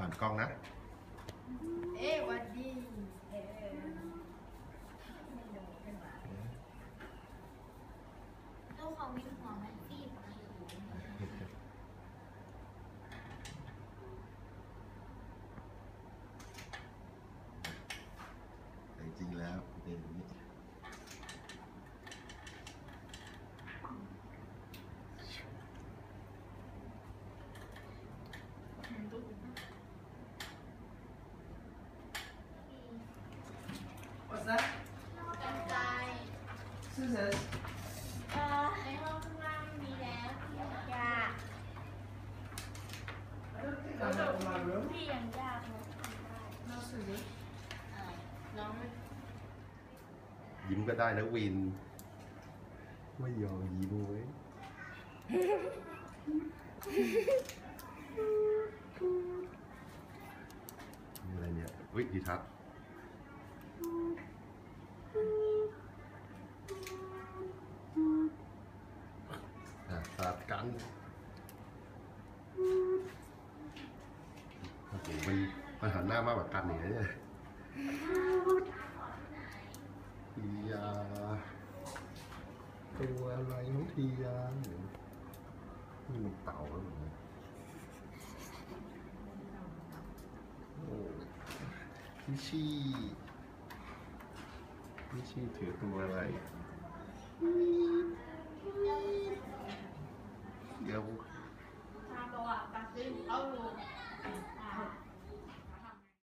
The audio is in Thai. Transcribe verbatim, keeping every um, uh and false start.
หันกล้องนะเอ๊ะวันดีเอ๊ะลูกของวินหัวมันฟีบนะแต่จริงแล้วเป็นอย่างนี้ What's that? กันไกล Scissors. เอ่อในห้องข้างล่างมีแล้วพี่ยาก I don't think I have in my room. พี่ยังยากเลย No scissors. เอ่อน้องไม่ยิ้มก็ได้นะวินไม่ยอมยิ้มเว้ยนี่อะไรเนี่ยวิธีทัศน์อ่ะตัดกันโอ้โหมันมันหันหน้ามากกว่ากันอย่างเงี้ยเนี่ยทียาตัวอะไรน้องทียานี่มันเต่าแล้วเหรอโอ้พี่ชี่พี่ชี่ถือตัวอะไรเดี๋ยวทางตัวตัดสินเอาลูก